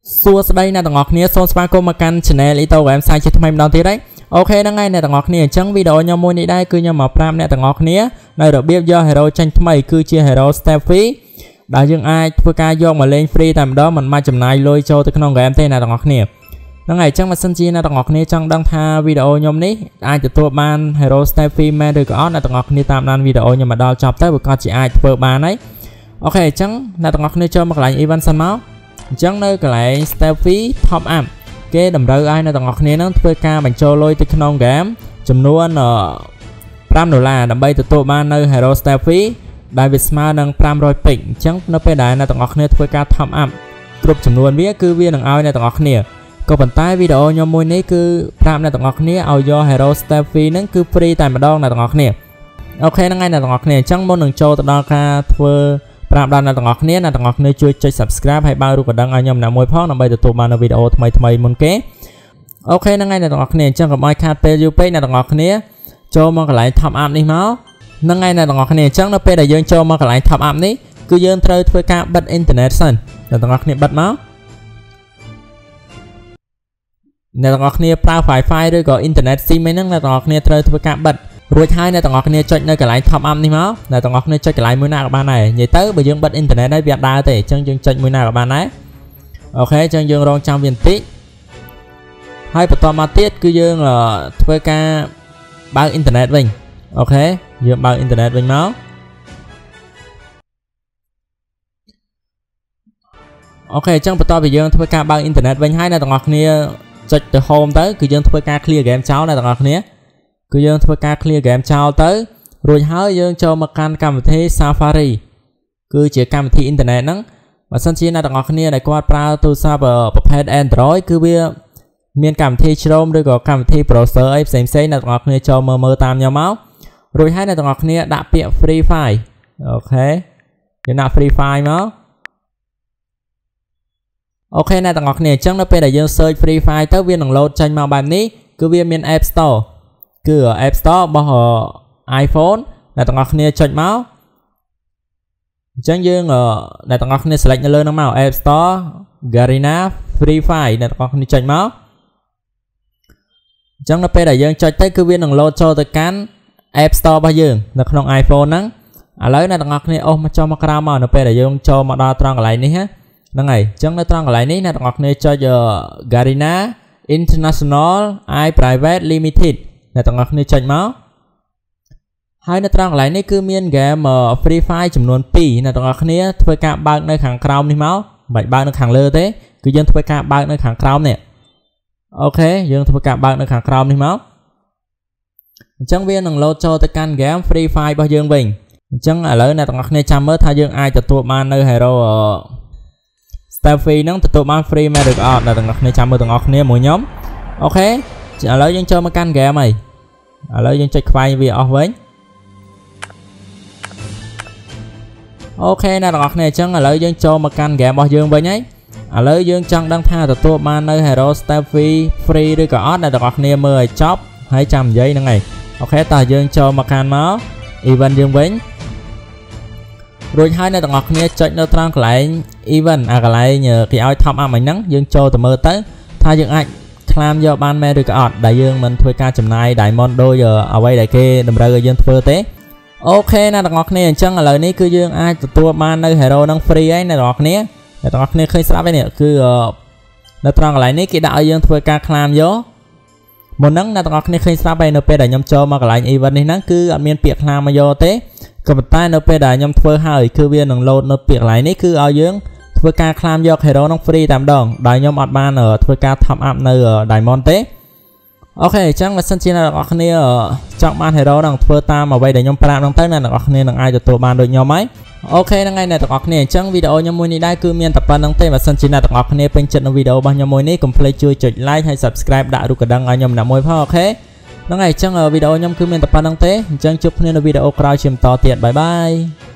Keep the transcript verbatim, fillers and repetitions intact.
សួស្តីអ្នកទាំងអស់គ្នាសូមស្វាគមន៍មកកាន់ channel Ito Game សាយជាថ្មីម្ដងទៀតហើយអូខេហ្នឹងហើយអ្នកទាំងអស់គ្នាអញ្ចឹងវីដេអូខ្ញុំមួយនេះដែរគឺខ្ញុំមកប្រាប់អ្នកទាំងអស់គ្នានៅរបៀបយក hero ចេញថ្មីគឺជា hero Steffi ដែលយើងអាចធ្វើការយកមកលេង free តែម្ដងមិនបាច់ចំណាយលុយចូលទៅក្នុង game ទេអ្នកទាំងអស់គ្នាហ្នឹងហើយអញ្ចឹងបើសិនជាអ្នកទាំងអស់គ្នាចង់ដឹងថាវីដេអូខ្ញុំនេះអាចទទួលបាន hero Steffi មែនឬក៏អត់អ្នកទាំងអស់គ្នាតាមដានវីដេអូខ្ញុំមកដល់ចប់ទៅវាក៏ជាអាចធ្វើបានហើយអូខេអញ្ចឹងអ្នកទាំងអស់គ្នាចូលមកកន្លែង event សិនមកអញ្ចឹងនៅកន្លែង Steffi Top Up គេតម្រូវឲ្យអ្នកទាំងអស់គ្នានឹងធ្វើការបញ្ចូលលុយទៅក្នុង game ចំនួន5ដុល្លារដើម្បីទទួលបាននៅ Hero Steffi ដែលវាស្មើនឹង500 ពេកអញ្ចឹងនៅពេលដែលអ្នកទាំងអស់គ្នាធ្វើការ Top Up គ្រប់ចំនួនវាគឺវានឹងឲ្យអ្នកទាំងអស់គ្នាក៏ប៉ុន្តែវីដេអូខ្ញុំមួយនេះគឺប្រាប់អ្នកទាំងអស់គ្នាឲ្យយក Hero Steffi ហ្នឹងគឺ free តែម្ដងអ្នកទាំងអស់គ្នាអូខេហ្នឹងហើយអ្នកទាំងអស់គ្នាអញ្ចឹងមុននឹងចូលទៅដល់ការធ្វើប្រាប់ដល់អ្នកទាំងអស់គ្នាអ្នកទាំងអស់គ្នាជួយចុច subscribe ហើយបើរូបកណ្ដឹងឲ្យខ្ញុំណាមួយផងដើម្បីទទួលបាននូវវីដេអូថ្មីថ្មីមុនគេអូខេហ្នឹងហើយអ្នកទាំងអស់គ្នាអញ្ចឹងកុំឲ្យខាតពេលយូរពេកអ្នកទាំងអស់គ្នាចូលមកកន្លែង top up នេះមកហ្នឹងហើយអ្នកទាំងអស់គ្នាអញ្ចឹងនៅពេលដែលយើងចូលមកកន្លែង top up នេះគឺយើងត្រូវធ្វើការបិទអ៊ីនធឺណិតសិនអ្នកទាំងអស់គ្នាបិទមកអ្នកទាំងអស់គ្នាប្រើ Wi-Fi ឬក៏អ៊ីនធឺណិត SIM ហ្នឹងអ្នកទាំងអស់គ្នាត្រូវធ្វើការបិទរួចហើយអ្នកទាំងអស់គ្នាចុចនៅកន្លែង top up នេះមកអ្នកទាំងអស់គ្នាចុចកន្លែងមួយណាក៏បានដែរនិយាយទៅបើយើងបិទអ៊ីនធឺណិតហើយវាអត់ដើរទេអញ្ចឹងយើងចុចមួយណាក៏បានដែរអូខេអញ្ចឹងយើងរងចាំវាបន្តិចហើយបន្តមកទៀតគឺយើងធ្វើការបើកអ៊ីនធឺណិតវិញអូខេយើងបើកអ៊ីនធឺណិតវិញមកអូខេអញ្ចឹងបន្ទាប់ពីយើងធ្វើការបើកអ៊ីនធឺណិតវិញហើយអ្នកទាំងអស់គ្នាចុចទៅ home ទៅគឺយើងធ្វើការ clear game ចោលអ្នកទាំងអស់គ្នាគឺយើងធ្វើការ clear game ចោលទៅរួចហើយយើងចូលមកកាន់កម្មវិធី Safari គឺជាកម្មវិធីអ៊ីនធឺណិតហ្នឹងបើសិនជាអ្នកទាំងអស់គ្នាដែលគាត់ប្រើទូរស័ព្ទប្រភេទ Android គឺវាមានកម្មវិធី Chrome ឬក៏កម្មវិធី browser អីផ្សេងផ្សេងអ្នកទាំងអស់គ្នាចូលមើលមើលតាមខ្ញុំមករួចហើយអ្នកទាំងអស់គ្នាដាក់ពាក្យ free file អូខេយើងដាក់ free file មកអូខេអ្នកទាំងអស់គ្នាអញ្ចឹងនៅពេលដែលយើង search free file ទៅវានឹង load ចេញមកបែបនេះគឺវាមាន App Store គឺ App Store របស់ iPhone អ្នកទាំងអស់គ្នាចុចមកអញ្ចឹងយើងអ្នកទាំងអស់គ្នា select នៅលើហ្នឹងមក App Store Garena Free File អ្នកទាំងអស់គ្នាចុចមកអញ្ចឹងនៅពេលដែលយើងចុចទៅគឺវានឹង load ចូលទៅកាន់ App Store របស់យើងនៅក្នុង iPhone ហ្នឹងឥឡូវអ្នកទាំងអស់គ្នាអូសមកចុះមកក្រោមមកនៅពេលដែលយើងចូលមកដល់ត្រង់កន្លែងនេះហ្នឹងហើយអញ្ចឹងនៅត្រង់កន្លែងនេះអ្នកទាំងអស់គ្នាចុច Garena International i Private Limitedអ្នកទាំងអស់គ្នាចុចមកហើយនៅត្រង់កន្លែងនេះគឺមាន game Free Fire ចំនួនពីរអ្នកទាំងអស់គ្នាធ្វើការបើកនៅខាងក្រោមនេះមកមិនបាច់បើកនៅខាងលើទេគឺយើងធ្វើការបើកនៅខាងក្រោមនេះអូខេយើងធ្វើការបើកនៅខាងក្រោមនេះមកអញ្ចឹងវានឹង load ចូលទៅកាន់ game Free Fire របស់យើងវិញអញ្ចឹងឥឡូវអ្នកទាំងអស់គ្នាចាំមើលថាយើងអាចទទួលបាននៅ Hero Steffi ហ្នឹងទទួលបាន free មែនឬក៏អត់អ្នកទាំងអស់គ្នាចាំមើលទាំងអស់គ្នាមួយខ្ញុំអូខេឥឡូវយើងចូលមកកាន់ game ហើយឥឡូវយើងចុចខ្វែងវាអស់វិញអូខេអ្នកទាំងអស់គ្នាអញ្ចឹងឥឡូវយើងចូលមកកាន់ game របស់យើងវិញហើយឥឡូវយើងចង់ដឹងថាទទួលបាននៅ Hero Steffi free ឬក៏អត់អ្នកទាំងអស់គ្នាមើលឲ្យចប់ហើយចាំនិយាយហ្នឹងហើយអូខេតោះយើងចូលមកកាន់មក event យើងវិញរួចហើយអ្នកទាំងអស់គ្នាចុចនៅត្រង់កន្លែង event អាកន្លែងគេឲ្យ top up ហ្នឹងយើងចូលទៅមើលទៅថាយើងអាចក្លាមយកបានមែនឬក៏អត់ដែលយើងមិនធ្វើការចំណាយ diamond ដូចអ្វីដែលគេតម្រូវឲ្យយើងធ្វើទេអូខេអ្នកទាំងអស់គ្នាអញ្ចឹងឥឡូវនេះគឺយើងអាចទទួលបាននៅ hero ហ្នឹង free ហើយអ្នកទាំងអស់គ្នាអ្នកទាំងអស់គ្នាឃើញស្រាប់ហើយនេះគឺនៅត្រង់កន្លែងនេះគេដាក់ឲ្យយើងធ្វើការក្លាមយកមុនហ្នឹងអ្នកទាំងអស់គ្នាឃើញស្រាប់ហើយនៅពេលដែលខ្ញុំចូលមកកន្លែង event នេះហ្នឹងគឺអត់មានពាក្យក្លាមមកយកទេក៏ប៉ុន្តែនៅពេលដែលខ្ញុំធ្វើហើយគឺវានឹង load នៅពាក្យកន្លែងនេះគឺឲ្យយើងធ្វើការក្លាមយក hero ហ្នឹង free តែម្ដងដោយខ្ញុំអត់បានធ្វើការ top up នៅ diamond ទេអូខេអញ្ចឹងបើសិនជាអ្នកទាំងអស់គ្នាចង់បាន hero ហ្នឹងធ្វើតាមអ្វីដែលខ្ញុំប្រាប់ហ្នឹងទៅអ្នកទាំងអស់គ្នានឹងអាចទទួលបានដូចខ្ញុំហើយអូខេហ្នឹងហើយអ្នកទាំងអស់គ្នាអញ្ចឹងវីដេអូខ្ញុំមួយនេះដែរគឺមានតែប៉ុណ្្នឹងទេបើសិនជាអ្នកទាំងអស់គ្នាពេញចិត្តនឹងវីដេអូរបស់ខ្ញុំមួយនេះកុំភ្លេចជួយចុច like ហើយ subscribe ដាក់រូបកណ្ដឹងឲ្យខ្ញុំណាមួយផងអូខេហ្នឹងហើយអញ្ចឹងវីដេអូខ្ញុំគឺមានតែប៉ុណ្្នឹងទេអញ្ចឹងជួបគ្នានៅវីដេអូក្រោយជាបន្តទៀតបាយបាយ